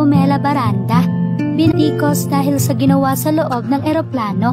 Pomela Baranda. Binatikos dahil sa ginawa sa loob ng eroplano.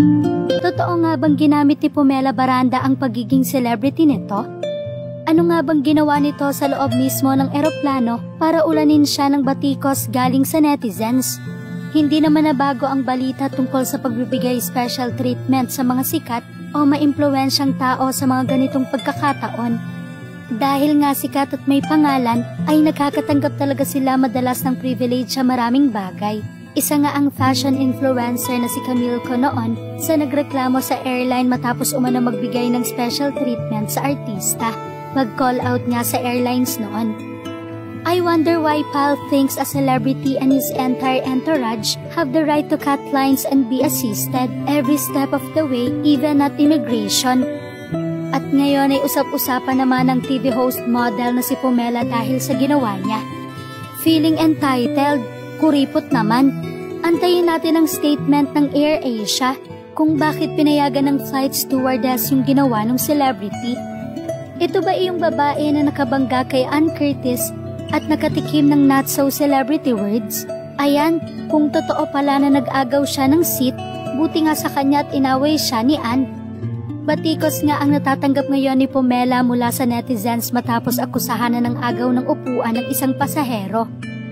Totoo nga bang ginamit ni Pomela Baranda ang pagiging celebrity nito? Ano nga bang ginawa nito sa loob mismo ng eroplano para ulanin siya ng batikos galing sa netizens? Hindi naman nabago ang balita tungkol sa pagbibigay special treatment sa mga sikat o maimpluwensyang tao sa mga ganitong pagkakataon. Dahil nga sikat at may pangalan, ay nakakatanggap talaga sila madalas ng privilege sa maraming bagay. Isa nga ang fashion influencer na si Camille Co noon sa nagreklamo sa airline matapos umano magbigay ng special treatment sa artista. Mag-call out nga sa airlines noon. I wonder why Pal thinks a celebrity and his entire entourage have the right to cut lines and be assisted every step of the way, even at immigration. At ngayon ay usap-usapan naman ng TV host model na si Pomela dahil sa ginawa niya. Feeling entitled, kuripot naman. Antayin natin ang statement ng AirAsia kung bakit pinayagan ng flight stewardess yung ginawa ng celebrity. Ito ba yung babae na nakabangga kay Ann Curtis at nakatikim ng not-so-celebrity words? Ayan, kung totoo pala na nag-agaw siya ng seat, buti nga sa kanya at inaway siya ni Ann. Batikos nga ang natatanggap ngayon ni Pomela mula sa netizens matapos akusahan na ng agaw ng upuan ng isang pasahero.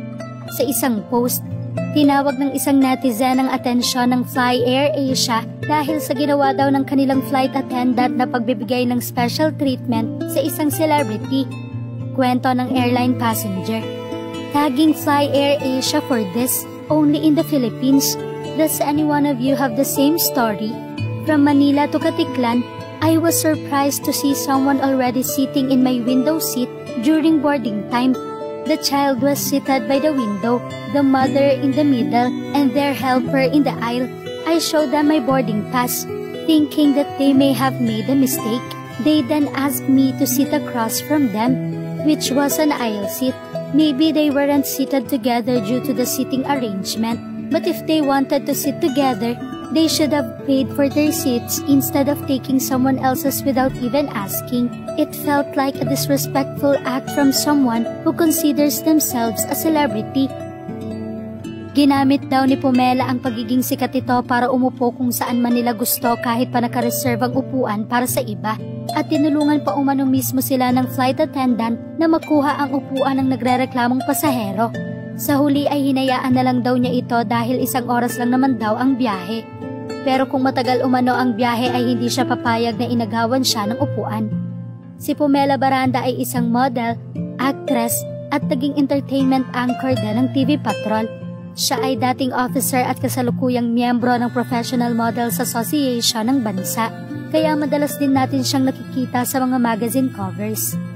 Sa isang post, tinawag ng isang netizen ang atensyon ng Fly AirAsia dahil sa ginawa daw ng kanilang flight attendant na pagbibigay ng special treatment sa isang celebrity. Kwento ng airline passenger. Tagging Fly AirAsia for this, only in the Philippines. Does any one of you have the same story? From Manila to Katiklan, I was surprised to see someone already sitting in my window seat during boarding time. The child was seated by the window, the mother in the middle, and their helper in the aisle. I showed them my boarding pass, thinking that they may have made a mistake. They then asked me to sit across from them, which was an aisle seat. Maybe they weren't seated together due to the seating arrangement, but if they wanted to sit together, they should have paid for their seats instead of taking someone else's without even asking. It felt like a disrespectful act from someone who considers themselves a celebrity. Ginamit daw ni Pomela ang pagiging sikat ito para umupo kung saan man nila gusto kahit pa nakareserve ang upuan para sa iba. At tinulungan pa umano mismo sila ng flight attendant na makuha ang upuan ng nagrereklamong pasahero. Sa huli ay hinayaan na lang daw niya ito dahil 1 oras lang naman daw ang biyahe. Pero kung matagal umano ang biyahe ay hindi siya papayag na inagawan siya ng upuan. Si Pomela Baranda ay isang model, actress at naging entertainment anchor din ng TV Patrol. Siya ay dating officer at kasalukuyang miyembro ng Professional Models Association ng bansa. Kaya madalas din natin siyang nakikita sa mga magazine covers.